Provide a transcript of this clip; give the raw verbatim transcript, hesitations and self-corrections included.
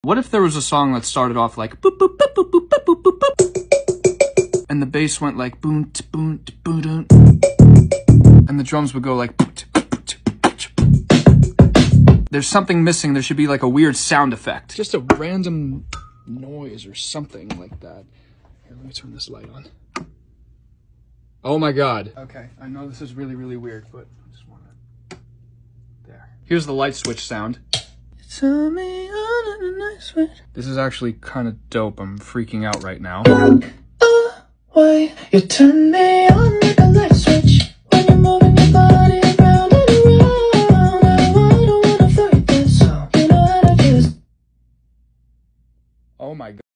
What if there was a song that started off like boop boop boop boop boop boop boop boop boop, and the bass went like boom t boom t boom dun, and the drums would go like boom t boom t boom t. There's something missing. There should be like a weird sound effect. Just a random noise or something like that. Here, let me turn this light on. Oh my god. Okay, I know this is really, really weird, but I just want to... There. Here's the light switch sound. Tell me on a night switch. This is actually kind of dope. I'm freaking out right now. Oh, why you turn